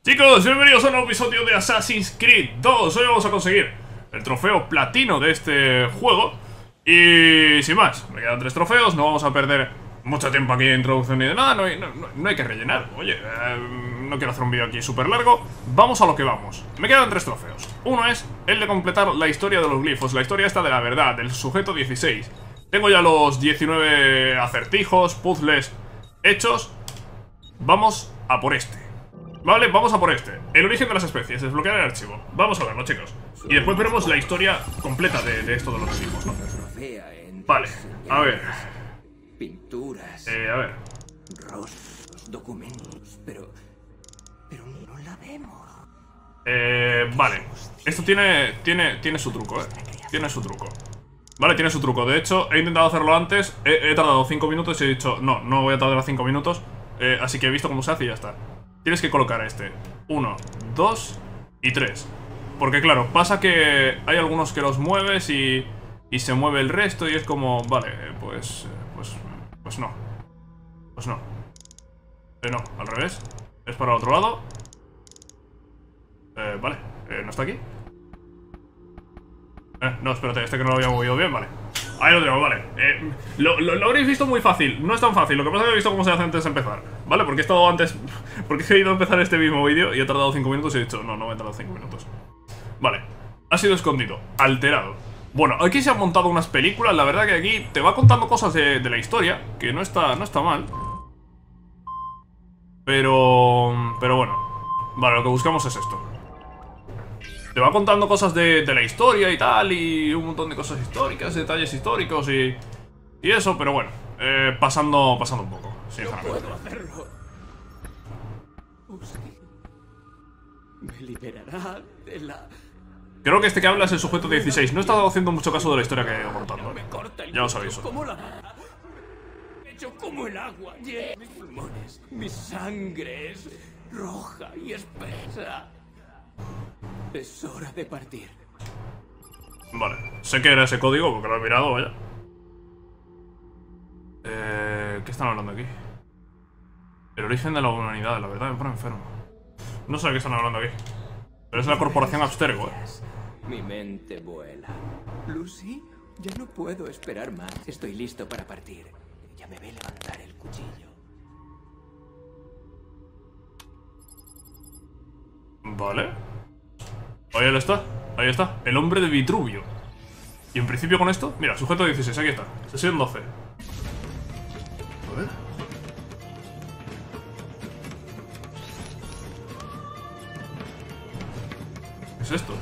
Chicos, bienvenidos a un nuevo episodio de Assassin's Creed 2. Hoy vamos a conseguir el trofeo platino de este juego. Y sin más, me quedan 3 trofeos. No vamos a perder mucho tiempo aquí de introducción ni de nada. No hay que rellenar. Oye, no quiero hacer un vídeo aquí súper largo. Vamos a lo que vamos. Me quedan 3 trofeos. Uno es el de completar la historia de los glifos. La historia esta de la verdad, del sujeto 16. Tengo ya los 19 acertijos, puzzles hechos. Vamos a por este. Vale, vamos a por este. El origen de las especies, desbloquear el archivo. Vamos a verlo, chicos. Y después veremos la historia completa de esto de los glifos, ¿no? Vale, a ver. Pinturas. A ver. Rostros, documentos, pero no la vemos. Vale. Esto tiene su truco, Tiene su truco. Vale, tiene su truco. De hecho, he intentado hacerlo antes. He tardado 5 minutos y he dicho, no voy a tardar 5 minutos. Así que he visto cómo se hace y ya está. Tienes que colocar este 1, 2 y 3. Porque claro, pasa que hay algunos que los mueves y se mueve el resto y es como, vale, pues no. Pues no. No, al revés. Es para el otro lado. Vale, ¿no está aquí? No, espérate, este que no lo había movido bien, vale. Ahí lo tenemos, vale. Lo habréis visto muy fácil, no es tan fácil. Lo que pasa es que he visto cómo se hace antes de empezar, ¿vale? Porque he estado antes. Porque he ido a empezar este mismo vídeo y he tardado 5 minutos y he dicho, no me he tardado 5 minutos. Vale, ha sido escondido, alterado. Bueno, aquí se han montado unas películas. La verdad que aquí te va contando cosas de la historia, que no está mal. Pero bueno. Vale, lo que buscamos es esto. Te va contando cosas de la historia y tal, y un montón de cosas históricas, detalles históricos y eso, pero bueno, pasando un poco, sinceramente. No puedo hacerlo. Usted me liberará de la... Creo que este que habla es el sujeto 16. No he estado haciendo mucho caso de la historia que he ido contando. Me corta el Ya os aviso. como la... hecho como el agua. Mis pulmones, mi sangre es roja y espesa. Es hora de partir. Vale, sé que era ese código porque lo he mirado, vaya. ¿Qué están hablando aquí? El origen de la humanidad, la verdad me pone enfermo. No sé de qué están hablando aquí. Pero es la corporación Abstergo, Mi mente vuela. Lucy, ya no puedo esperar más. Estoy listo para partir. Ya me ve levantar el cuchillo. Vale. Ahí está, el hombre de Vitruvio. Y en principio con esto, mira, sujeto 16, aquí está. Sesión 12. A ver. ¿Qué es esto?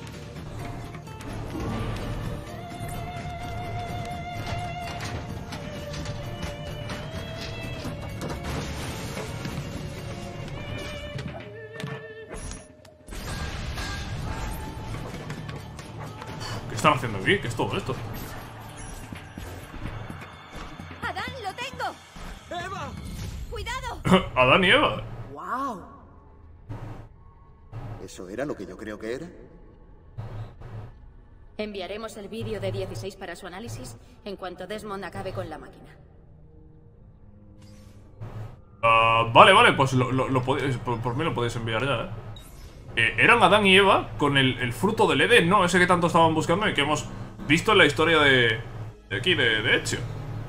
¿Qué están haciendo aquí? ¿Qué es todo esto? ¡Adán, lo tengo! ¡Eva! ¡Cuidado! Adán y Eva. ¡Wow! ¿Eso era lo que yo creo que era? Enviaremos el vídeo de 16 para su análisis en cuanto Desmond acabe con la máquina. Vale, pues lo podéis, por mí lo podéis enviar ya, eran Adán y Eva con el fruto del Edén, ¿no? Ese que tanto estaban buscando y que hemos visto en la historia de aquí, de Ezio.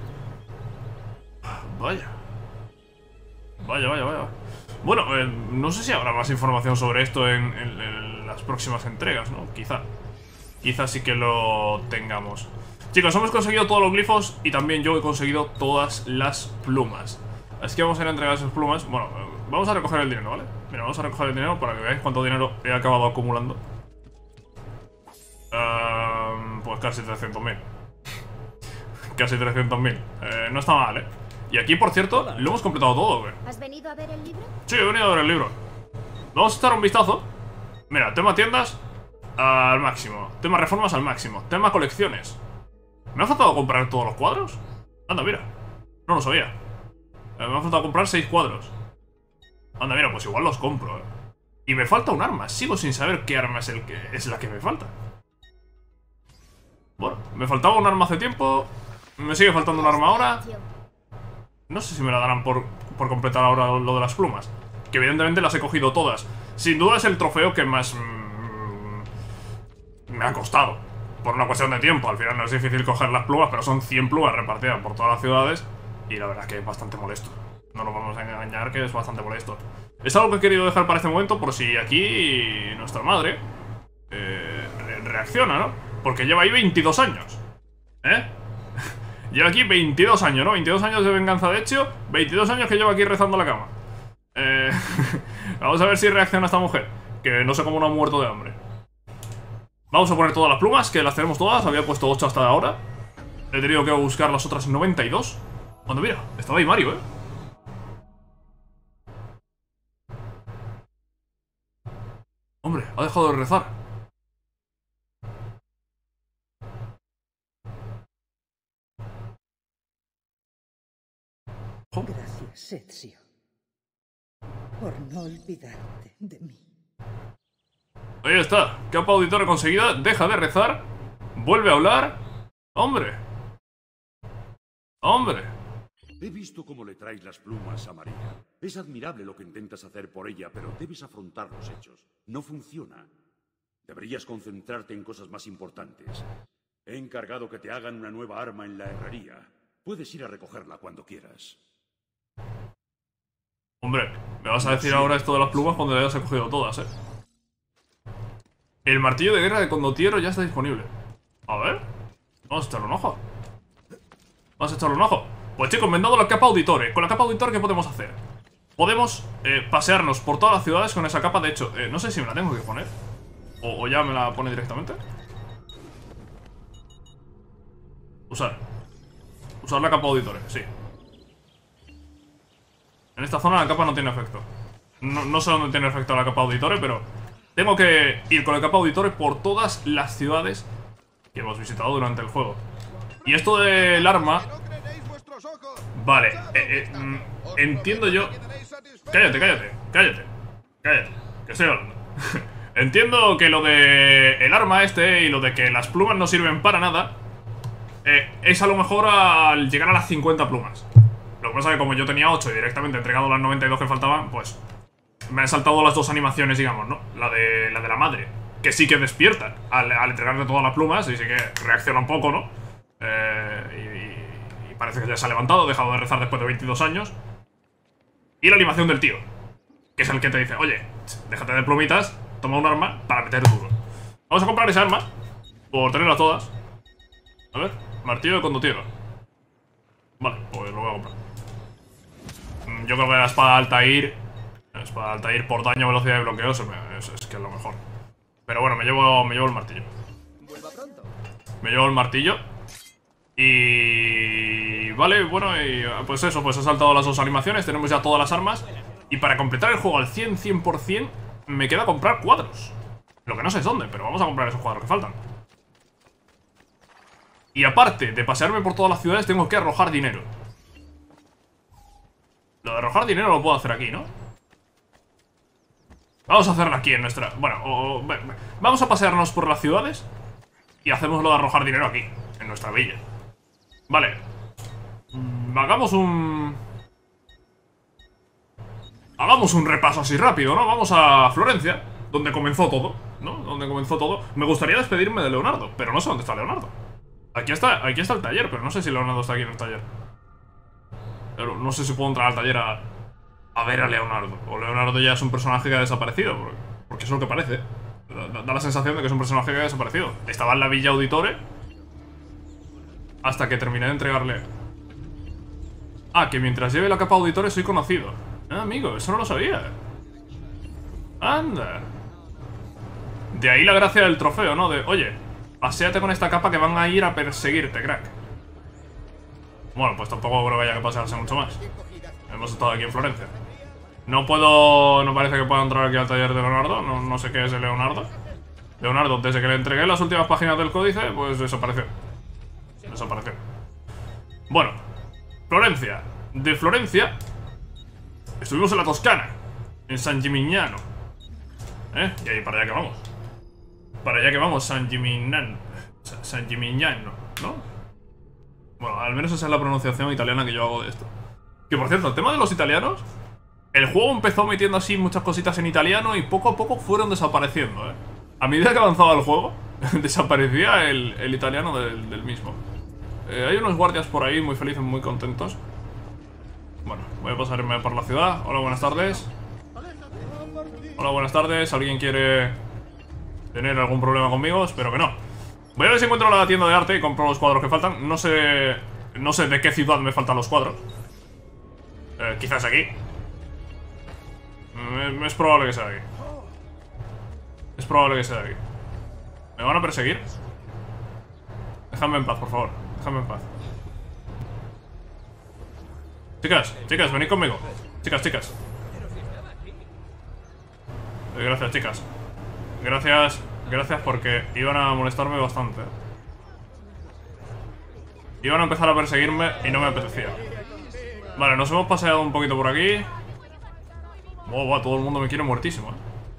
Vaya. Bueno, no sé si habrá más información sobre esto en las próximas entregas, ¿no? Quizá sí que lo tengamos. Chicos, hemos conseguido todos los glifos y también yo he conseguido todas las plumas. Así que vamos a ir a entregar esas plumas. Bueno, vamos a recoger el dinero, ¿vale? Mira, vamos a recoger el dinero para que veáis cuánto dinero he acabado acumulando. Pues casi 300.000. Casi 300.000. No está mal, Y aquí, por cierto, lo hemos completado todo, ¿eh? ¿Has venido a ver el libro? Sí, he venido a ver el libro. Vamos a echar un vistazo. Mira, tema tiendas al máximo. Tema reformas al máximo. Tema colecciones. ¿Me ha faltado comprar todos los cuadros? Anda, mira. No lo sabía. Me ha faltado comprar 6 cuadros. Anda, mira, pues igual los compro, Y me falta un arma. Sigo sin saber qué arma es la que me falta. Bueno, me faltaba un arma hace tiempo. Me sigue faltando un arma ahora. No sé si me la darán por completar ahora lo de las plumas. que evidentemente las he cogido todas. Sin duda es el trofeo que más me ha costado, por una cuestión de tiempo. Al final no es difícil coger las plumas, pero son 100 plumas repartidas por todas las ciudades. Y la verdad es que es bastante molesto. No nos vamos a engañar que es bastante molesto. Es algo que he querido dejar para este momento por si aquí nuestra madre reacciona, ¿no? Porque lleva ahí 22 años. Lleva aquí 22 años, ¿no? 22 años de venganza de hecho. 22 años que lleva aquí rezando a la cama. Vamos a ver si reacciona esta mujer, que no sé cómo no ha muerto de hambre. Vamos a poner todas las plumas, que las tenemos todas. Había puesto 8 hasta ahora. He tenido que buscar las otras 92. Cuando mira, estaba ahí Mario, Hombre, ha dejado de rezar. Gracias, Ezio, por no olvidarte de mí. Ahí está, capa auditoria conseguida. Deja de rezar. Vuelve a hablar. Hombre. Hombre. He visto cómo le traes las plumas a María. Es admirable lo que intentas hacer por ella, pero debes afrontar los hechos. No funciona. Deberías concentrarte en cosas más importantes. He encargado que te hagan una nueva arma en la herrería. Puedes ir a recogerla cuando quieras. Hombre, me vas a decir ahora esto de las plumas cuando ya hayas cogido todas, El martillo de guerra de Condottiero ya está disponible. A ver. Vamos a echarle un ojo. Vamos a echarle un ojo. Pues chicos, me han dado la capa auditore. Con la capa auditore, ¿qué podemos hacer? Podemos pasearnos por todas las ciudades con esa capa. De hecho, no sé si me la tengo que poner o ya me la pone directamente. Usar la capa auditore, sí. En esta zona la capa no tiene efecto. No sé dónde tiene efecto la capa auditore, pero tengo que ir con la capa auditore por todas las ciudades que hemos visitado durante el juego. Y esto del arma... Vale, entiendo yo... Cállate, que estoy hablando. Entiendo que lo de el arma y lo de que las plumas no sirven para nada es a lo mejor al llegar a las 50 plumas. Lo que pasa es que como yo tenía 8 y directamente he entregado las 92 que faltaban, pues me han saltado las dos animaciones, digamos, ¿no? La de la madre, que sí que despierta al entregarle todas las plumas y sí que reacciona un poco, ¿no? Y parece que ya se ha levantado, ha dejado de rezar después de 22 años. Y la animación del tío, que es el que te dice, oye, déjate de plumitas, toma un arma para meter duro. Vamos a comprar esa arma, por tenerlas todas. A ver, martillo de Condottiero. Vale, pues lo voy a comprar. Yo creo que la espada Altair por daño, velocidad y bloqueo es que es lo mejor. Pero bueno, me llevo el martillo. Me llevo el martillo. Y... Vale, bueno, y pues eso, pues he saltado las dos animaciones. Tenemos ya todas las armas. Y para completar el juego al 100% me queda comprar cuadros. Lo que no sé es dónde, pero vamos a comprar esos cuadros que faltan. Y aparte de pasearme por todas las ciudades, tengo que arrojar dinero. Lo de arrojar dinero lo puedo hacer aquí, ¿no? Vamos a hacerlo aquí en nuestra... Bueno, vamos a pasearnos por las ciudades y hacemos lo de arrojar dinero aquí, en nuestra villa. Vale. Hagamos un repaso así rápido, ¿no? Vamos a Florencia, donde comenzó todo, ¿no? Donde comenzó todo. Me gustaría despedirme de Leonardo, pero no sé dónde está Leonardo. Aquí está el taller, pero no sé si Leonardo está aquí en el taller. Pero no sé si puedo entrar al taller a ver a Leonardo. O Leonardo ya es un personaje que ha desaparecido, porque eso es lo que parece. Da la sensación de que es un personaje que ha desaparecido. Estaba en la Villa Auditore hasta que terminé de entregarle. Ah, que mientras lleve la capa Auditore soy conocido. Ah, amigo, eso no lo sabía. Anda. De ahí la gracia del trofeo, ¿no? De, oye, paséate con esta capa que van a ir a perseguirte, crack. Bueno, pues tampoco creo que haya que pasarse mucho más. Hemos estado aquí en Florencia. No parece que pueda entrar aquí al taller de Leonardo. No sé qué es el Leonardo. Leonardo, desde que le entregué las últimas páginas del códice, pues desapareció. Bueno, Florencia. De Florencia estuvimos en la Toscana, en San Gimignano. Y ahí para allá que vamos. San Gimignano, ¿no? Bueno, al menos esa es la pronunciación italiana que yo hago de esto. Que por cierto, el tema de los italianos El juego empezó metiendo así muchas cositas en italiano y poco a poco fueron desapareciendo, A medida que avanzaba el juego, desaparecía el italiano del mismo. Hay unos guardias por ahí muy felices, muy contentos. Bueno, voy a pasarme por la ciudad. Hola, buenas tardes. Hola, buenas tardes. ¿Alguien quiere tener algún problema conmigo? Espero que no. Voy a ver si encuentro la tienda de arte y compro los cuadros que faltan. No sé de qué ciudad me faltan los cuadros. Quizás aquí. Es probable que sea aquí. Es probable que sea aquí. ¿Me van a perseguir? Déjame en paz, por favor. Déjame en paz. Chicas, venid conmigo. Chicas. Gracias, chicas. Gracias porque iban a molestarme bastante. Iban a empezar a perseguirme y no me apetecía. Vale, nos hemos paseado un poquito por aquí. Todo el mundo me quiere muertísimo,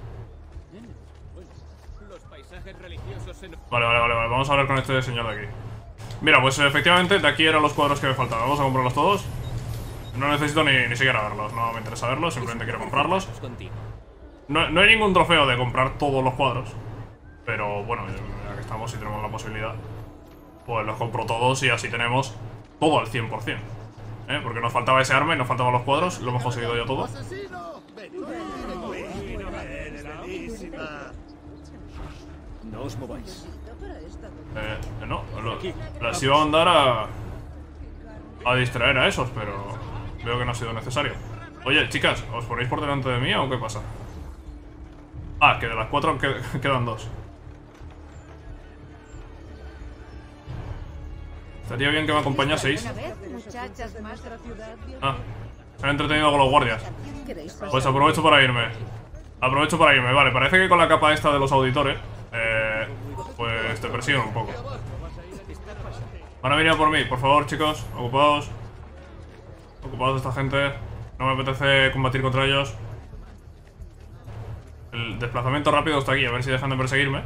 Vale, vamos a hablar con este señor de aquí. Mira, pues efectivamente de aquí eran los cuadros que me faltaban. Vamos a comprarlos todos. No necesito ni siquiera verlos, no me interesa verlos, simplemente quiero comprarlos. No hay ningún trofeo de comprar todos los cuadros. Pero bueno, ya que estamos y tenemos la posibilidad, pues los compro todos y así tenemos todo al 100%. Porque nos faltaba ese arma y nos faltaban los cuadros. Lo hemos conseguido ya todo. No os mováis. No, las iba a mandar a distraer a esos, pero veo que no ha sido necesario. Oye, chicas, ¿os ponéis por delante de mí o qué pasa? Ah, que de las 4 quedan 2. Estaría bien que me acompañaseis. Ah, se han entretenido con los guardias. Pues aprovecho para irme. Vale, parece que con la capa esta de los auditores pues te persiguen un poco. Van a venir a por mí, por favor, chicos. Ocupados de esta gente. No me apetece combatir contra ellos. El desplazamiento rápido está aquí, a ver si dejan de perseguirme.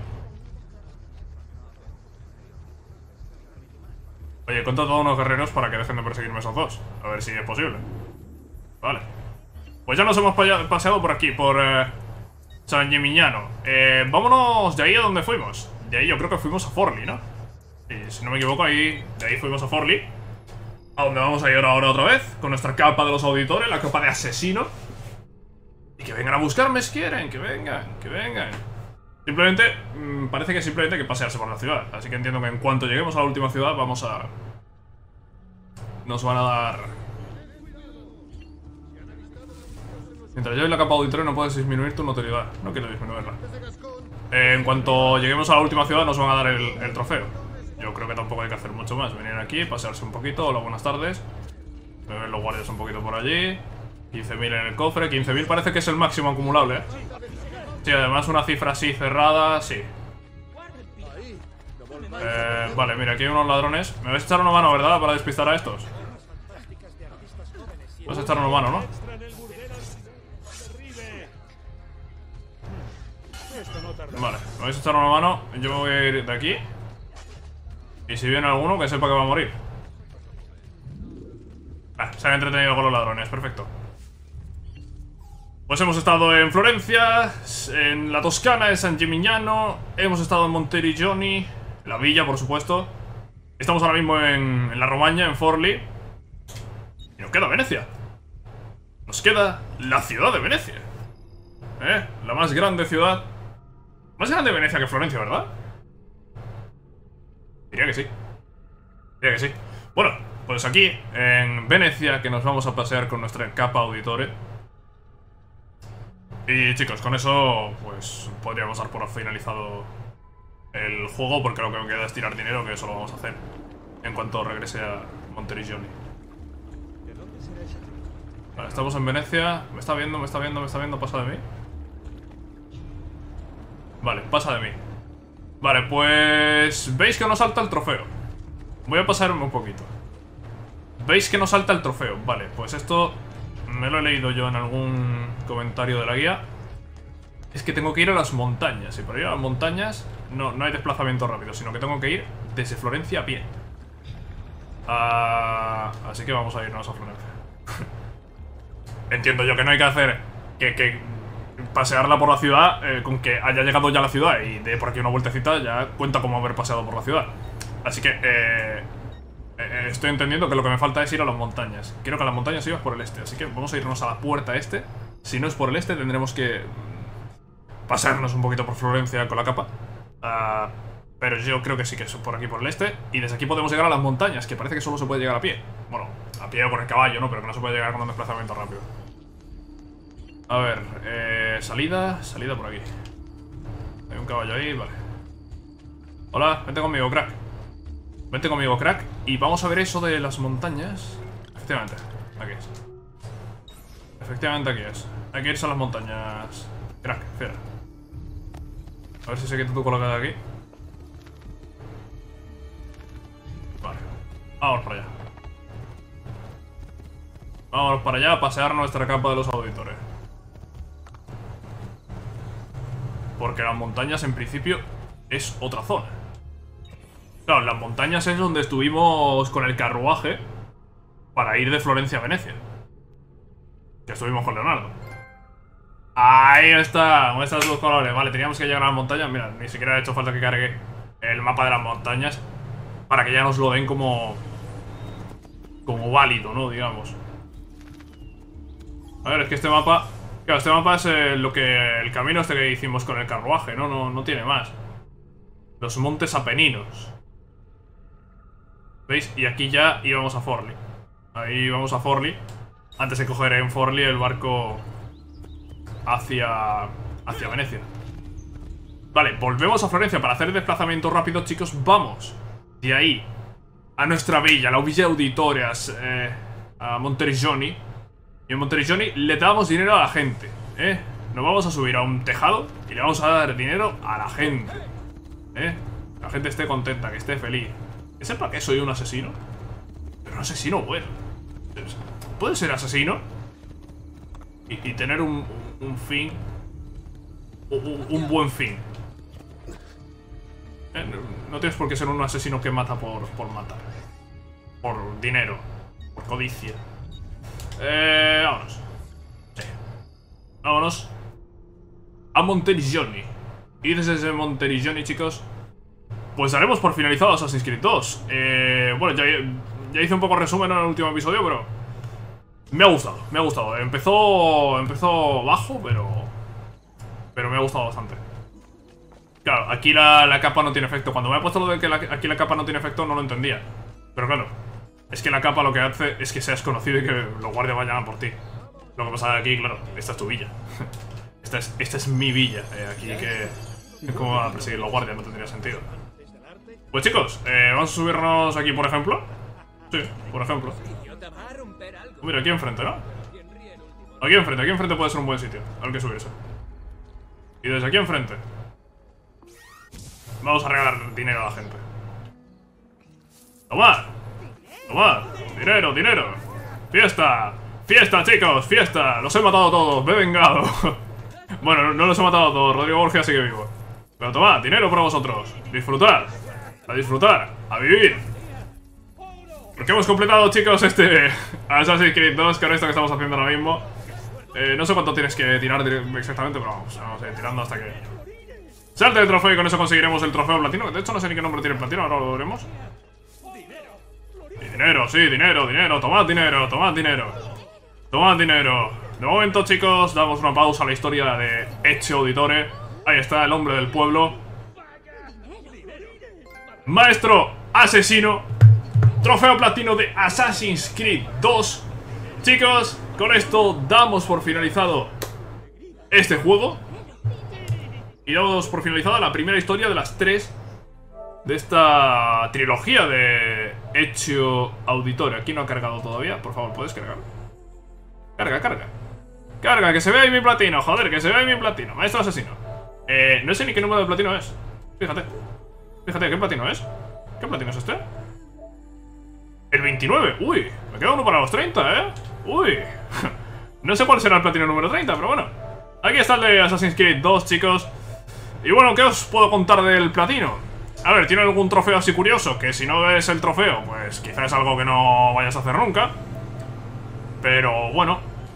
Oye, contra todos unos guerreros para que dejen de perseguirme esos dos. A ver si es posible. Vale. Pues ya nos hemos paseado por aquí, por San Gimignano. Vámonos de ahí a donde fuimos. De ahí yo creo que fuimos a Forlì, ¿no? Y si no me equivoco, de ahí fuimos a Forlì. A donde vamos a ir ahora otra vez, con nuestra capa de los auditores, la capa de asesino. Y que vengan a buscarme si quieren, que vengan. Simplemente, parece que simplemente hay que pasearse por la ciudad. Así que entiendo que en cuanto lleguemos a la última ciudad nos van a dar... Mientras lleves la capa auditoria no puedes disminuir tu notoriedad. No quiero disminuirla. En cuanto lleguemos a la última ciudad nos van a dar el trofeo. Yo creo que tampoco hay que hacer mucho más. Venir aquí, pasearse un poquito. Hola, buenas tardes. Me ven los guardias un poquito por allí. 15.000 en el cofre. 15.000 parece que es el máximo acumulable, Sí, además una cifra así cerrada, sí. Vale, mira, aquí hay unos ladrones. Me vais a echar una mano, ¿verdad? Para despistar a estos. Vas a echar una mano, ¿no? Vale, me vais a echar una mano. Yo me voy a ir de aquí. Y si viene alguno, que sepa que va a morir. Se han entretenido con los ladrones, perfecto. Pues hemos estado en Florencia, en la Toscana, en San Gimignano. Hemos estado en Monteriggioni, la villa, por supuesto. Estamos ahora mismo en la Romagna, en Forlì. Y nos queda Venecia. Nos queda la ciudad de Venecia. La más grande ciudad. Más grande Venecia que Florencia, ¿verdad? Diría que sí. Bueno, pues aquí, en Venecia, que nos vamos a pasear con nuestra capa auditore. Y chicos, con eso, pues podríamos dar por finalizado el juego, porque lo que me queda es tirar dinero, que eso lo vamos a hacer en cuanto regrese a Monteriggioni. Vale, estamos en Venecia. Me está viendo, pasa de mí. Vale, pasa de mí. Vale, pues... ¿Veis que nos salta el trofeo? Voy a pasarme un poquito. ¿Veis que nos salta el trofeo? Vale, pues esto me lo he leído yo en algún comentario de la guía. Es que tengo que ir a las montañas. Y para ir a las montañas no hay desplazamiento rápido, sino que tengo que ir desde Florencia a pie. Así que vamos a irnos a Florencia. entiendo yo que no hay que hacer que pasearla por la ciudad con que haya llegado ya a la ciudad y de por aquí una vueltecita ya cuenta como haber paseado por la ciudad. Así que estoy entendiendo que lo que me falta es ir a las montañas. Quiero que a las montañas ibas por el este, así que vamos a irnos a la puerta este. Si no es por el este tendremos que pasarnos un poquito por Florencia con la capa. Pero yo creo que sí que es por aquí por el este. Y desde aquí podemos llegar a las montañas, que parece que solo se puede llegar a pie. Bueno, a pie o con el caballo, ¿no? Pero que no se puede llegar con un desplazamiento rápido. A ver, salida por aquí. Hay un caballo ahí, vale. Hola, vente conmigo, crack. Vente conmigo, crack. Y vamos a ver eso de las montañas. Efectivamente, aquí es. Efectivamente aquí es. Hay que irse a las montañas. Crack, fiera. A ver si se quita tu colega de aquí. Vale, vamos para allá. Vamos para allá a pasear nuestra capa de los auditores. Porque las montañas en principio es otra zona. Claro, las montañas es donde estuvimos con el carruaje para ir de Florencia a Venecia. Que estuvimos con Leonardo. Ahí está, muestras los colores. Vale, teníamos que llegar a las montañas. Mira, ni siquiera ha hecho falta que cargue el mapa de las montañas para que ya nos lo den como válido, ¿no? Digamos. A ver, es que este mapa... Claro, este mapa es el camino este que hicimos con el carruaje, ¿no? No tiene más. Los montes Apeninos. ¿Veis? Y aquí ya íbamos a Forli. Ahí vamos a Forli. Antes de coger en Forli el barco hacia Venecia. Vale, volvemos a Florencia para hacer el desplazamiento rápido, chicos. Vamos de ahí a nuestra villa, la Villa Auditorias, a Monteriggioni. Y en Monteriggioni le damos dinero a la gente, Nos vamos a subir a un tejado y le vamos a dar dinero a la gente, Que la gente esté contenta, que esté feliz. Que sepa que soy un asesino. Pero un asesino bueno. Puede ser asesino y tener un fin, un buen fin. No tienes por qué ser un asesino que mata por matar. Por dinero. Por codicia. Vámonos. Sí. Vámonos a Monteriggioni. Y desde Monteriggioni, chicos, pues daremos por finalizado Assassin's Creed 2. Bueno, ya hice un poco resumen en el último episodio, pero me ha gustado. Empezó bajo, pero me ha gustado bastante. Claro, aquí la capa no tiene efecto. Cuando me ha puesto lo de que aquí la capa no tiene efecto, no lo entendía. Pero claro, es que la capa lo que hace es que seas conocido y que los guardias vayan a por ti. Lo que pasa aquí, claro, esta es tu villa. Esta es mi villa. Aquí que... ¿Cómo van a perseguir los guardias? No tendría sentido. Pues chicos, vamos a subirnos aquí, por ejemplo. Sí, por ejemplo. Mira, aquí enfrente, ¿no? Aquí enfrente puede ser un buen sitio al que subirse. Y desde aquí enfrente vamos a regalar dinero a la gente. ¡Tomad! ¡Dinero! ¡Fiesta! ¡Fiesta, chicos! ¡Fiesta! ¡Los he matado a todos! ¡Me he vengado! Bueno, no los he matado a todos. Rodrigo Borgia sigue vivo. Pero tomad, dinero para vosotros. Disfrutad. A disfrutar. A vivir. Porque hemos completado, chicos, este Assassin's Creed 2 con esto que estamos haciendo ahora mismo. No sé cuánto tienes que tirar exactamente, pero vamos a ir tirando hasta que salte el trofeo y con eso conseguiremos el trofeo platino. De hecho no sé ni qué nombre tiene el platino, ahora lo veremos. Y dinero, sí, dinero. Tomad dinero. De momento, chicos, damos una pausa a la historia de Ezio Auditore. Ahí está el hombre del pueblo. Maestro asesino. Trofeo platino de Assassin's Creed 2. Chicos, con esto damos por finalizado este juego. Y damos por finalizada la primera historia de las 3 de esta trilogía de Ezio Auditore. Aquí no ha cargado todavía. Por favor, ¿puedes cargar? Carga, que se vea ahí mi platino. Joder, que se vea ahí mi platino. Maestro asesino. No sé ni qué número de platino es. Fíjate, ¿qué platino es? ¿Qué platino es este? El 29. Uy, me queda uno para los 30, Uy. No sé cuál será el platino número 30, pero bueno. Aquí está el de Assassin's Creed 2, chicos. Y bueno, ¿qué os puedo contar del platino? A ver, ¿tiene algún trofeo así curioso? Que si no ves el trofeo, pues quizás es algo que no vayas a hacer nunca. Pero bueno,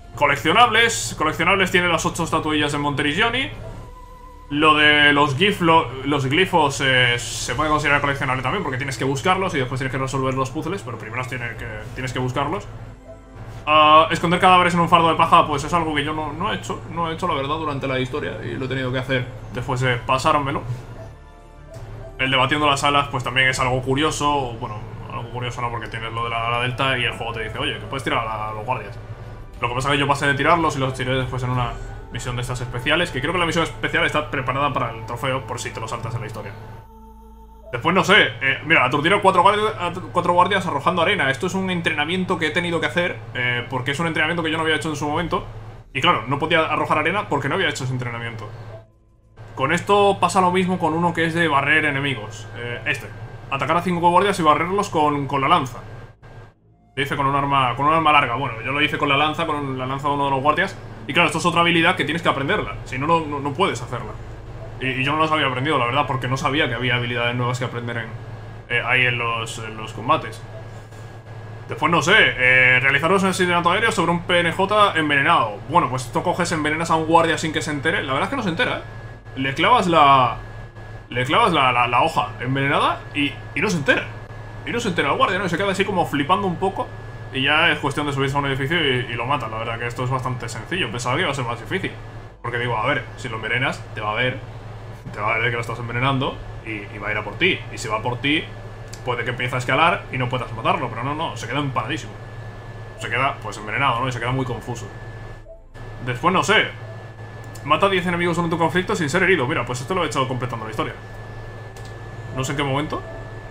Coleccionables tiene las 8 estatuillas de Monteriggioni. Lo de los glifos se puede considerar coleccionable también, porque tienes que buscarlos y después tienes que resolver los puzzles, pero primero tienes que buscarlos. Esconder cadáveres en un fardo de paja, pues es algo que yo no he hecho. No he hecho, la verdad, durante la historia, y lo he tenido que hacer después de pasármelo. El de batiendo las alas, pues también es algo curioso. Bueno, algo curioso no, porque tienes lo de la ala delta y el juego te dice, oye, que puedes tirar a los guardias. Lo que pasa es que yo pasé de tirarlos y los tiré después en una misión de estas especiales, que creo que la misión especial está preparada para el trofeo por si te lo saltas en la historia. Después no sé, mira, aturdieron 4 guardias arrojando arena. Esto es un entrenamiento que he tenido que hacer, porque es un entrenamiento que yo no había hecho en su momento. Y claro, no podía arrojar arena porque no había hecho ese entrenamiento. Con esto pasa lo mismo con uno que es de barrer enemigos. Atacar a 5 guardias y barrerlos con la lanza. Lo hice con un arma larga. Bueno, yo lo hice con la lanza de uno de los guardias. Y claro, esto es otra habilidad que tienes que aprenderla. Si no, no puedes hacerla. Y yo no las había aprendido, la verdad, porque no sabía que había habilidades nuevas que aprender ahí en los combates. Después, no sé, realizaros un asesinato aéreo sobre un PNJ envenenado. Bueno, pues esto coges, envenenas a un guardia sin que se entere. La verdad es que no se entera, ¿eh? Le clavas la hoja envenenada y no se entera. Y no se entera el guardia, ¿no? Y se queda así como flipando un poco. Y ya es cuestión de subirse a un edificio y lo matan. La verdad que esto es bastante sencillo. Pensaba que iba a ser más difícil. Porque digo, a ver, si lo envenenas, te va a ver que lo estás envenenando y va a ir a por ti. Y si va a por ti, puede que empiece a escalar y no puedas matarlo. Pero no, se queda empanadísimo. Se queda, pues, envenenado, ¿no? Y se queda muy confuso. Después, no sé, mata a 10 enemigos durante un conflicto sin ser herido. Mira, pues esto lo he hecho completando la historia. No sé en qué momento.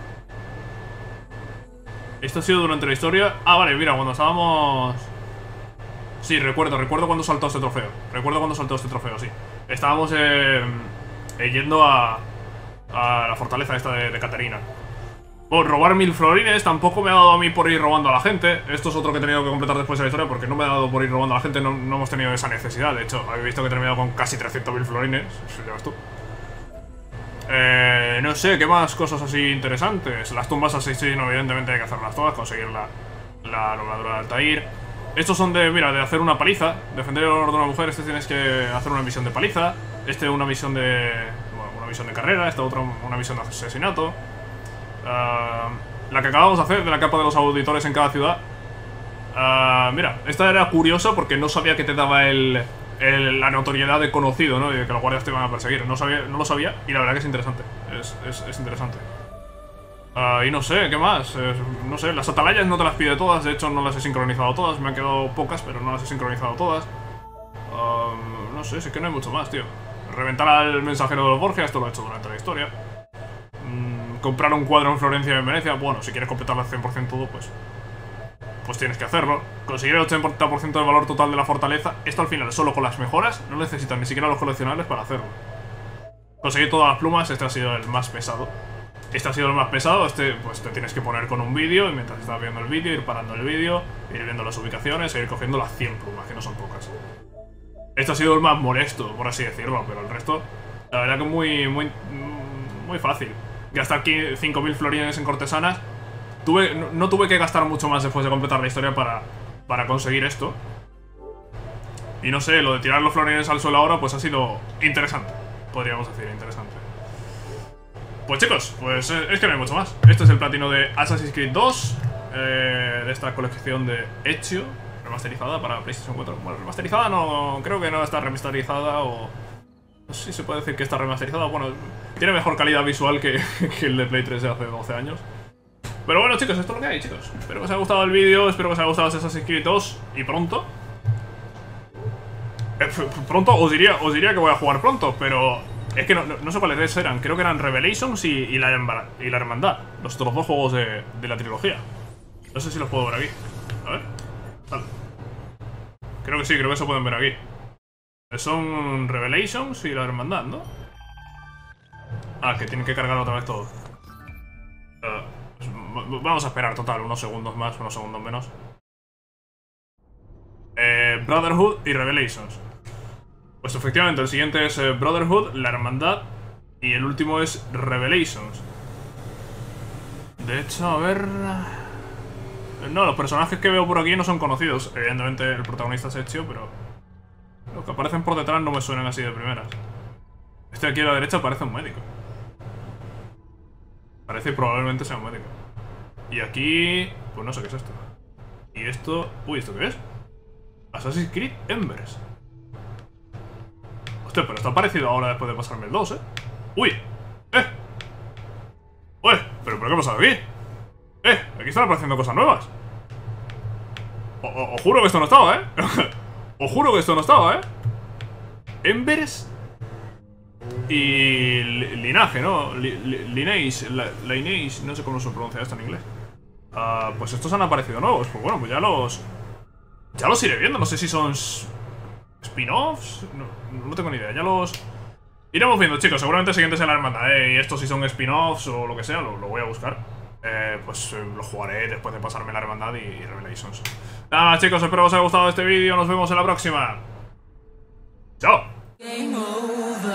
Esto ha sido durante la historia. Ah, vale, mira, cuando estábamos... Sí, recuerdo cuando saltó este trofeo. Sí. Estábamos yendo a la fortaleza esta de Caterina. Bueno, robar 1000 florines tampoco me ha dado a mí por ir robando a la gente. Esto es otro que he tenido que completar después de la historia, porque no me ha dado por ir robando a la gente. No hemos tenido esa necesidad. De hecho, habéis visto que he terminado con casi 300.000 florines. Eso ya ves tú. No sé, ¿qué más cosas así interesantes? Las tumbas asesino, evidentemente hay que hacerlas todas. Conseguir la armadura de Altair. Estos son de hacer una paliza. Defender el honor de una mujer. Tienes que hacer una misión de paliza. Una misión de... Bueno, una misión de carrera. Esta otra una misión de asesinato. La que acabamos de hacer, de la capa de los auditores en cada ciudad. Mira, esta era curiosa porque no sabía que te daba la notoriedad de conocido, ¿no? Y de que los guardias te iban a perseguir. No lo sabía y la verdad que es interesante. Es interesante. Y no sé, ¿qué más? No sé, las atalayas no te las pide todas. De hecho, no las he sincronizado todas. Me han quedado pocas, pero no las he sincronizado todas. No sé, sí que no hay mucho más, tío. Reventar al mensajero de los Borgia, esto lo he hecho durante la historia. Comprar un cuadro en Florencia y en Venecia. Bueno, si quieres completarlo al 100% todo, pues tienes que hacerlo. Conseguir el 80% del valor total de la fortaleza. Esto al final, solo con las mejoras, no necesitas ni siquiera los coleccionables para hacerlo. Conseguir todas las plumas, este ha sido el más pesado. Pues te tienes que poner con un vídeo. Y mientras estás viendo el vídeo, ir parando el vídeo, ir viendo las ubicaciones e ir cogiendo las 100 plumas, que no son pocas. Este ha sido el más molesto, por así decirlo. Pero el resto, la verdad que muy fácil. Gastar 5.000 florines en cortesanas. No tuve que gastar mucho más después de completar la historia para conseguir esto. Y no sé, lo de tirar los florines al suelo ahora pues ha sido interesante. Podríamos decir, interesante. Pues chicos, pues es que no hay mucho más. Este es el platino de Assassin's Creed 2, de esta colección de Ezio, remasterizada para PlayStation 4. Bueno, remasterizada no, creo que no está remasterizada o... No sé si se puede decir que está remasterizada. Bueno, tiene mejor calidad visual que el de Play 3 de hace 12 años. Pero bueno chicos, esto es lo que hay, chicos. Espero que os haya gustado el vídeo, espero que os haya gustado Assassin's Creed 2. Y pronto os diría que voy a jugar pronto, pero es que no sé cuáles eran. Creo que eran Revelations y la Hermandad. Los otros dos juegos de la trilogía. No sé si los puedo ver aquí. A ver, vale. Creo que sí, creo que se pueden ver aquí. Son Revelations y la Hermandad, ¿no? Ah, que tienen que cargar otra vez todo. Vamos a esperar, total, unos segundos más, unos segundos menos. Brotherhood y Revelations. Pues efectivamente, el siguiente es Brotherhood, la Hermandad. Y el último es Revelations. De hecho, a ver... No, los personajes que veo por aquí no son conocidos. Evidentemente el protagonista es Ezio, pero los que aparecen por detrás no me suenan así de primeras. Este de aquí a la derecha parece un médico. Parece y probablemente sea un médico. Y aquí... pues no sé qué es esto. Y esto... uy, ¿esto qué es? Assassin's Creed Embers. Hostia, pero está parecido ahora después de pasarme el 2, ¿eh? ¡Uy! ¡Uy! ¿Pero qué pasa aquí? Aquí están apareciendo cosas nuevas. Os juro que esto no estaba, ¿eh? Os juro que esto no estaba, ¿eh? Embers y linaje, ¿no? Lineage, no sé cómo se pronuncia esto en inglés. Pues estos han aparecido nuevos. Pues bueno, pues ya los iré viendo. No sé si son spin-offs. No tengo ni idea. Ya los iremos viendo, chicos. Seguramente el siguiente será la hermandad, y estos si son spin-offs o lo que sea, lo voy a buscar. Pues lo jugaré después de pasarme la hermandad y Revelations. Nada, chicos, espero que os haya gustado este vídeo. Nos vemos en la próxima. ¡Chao! Game over.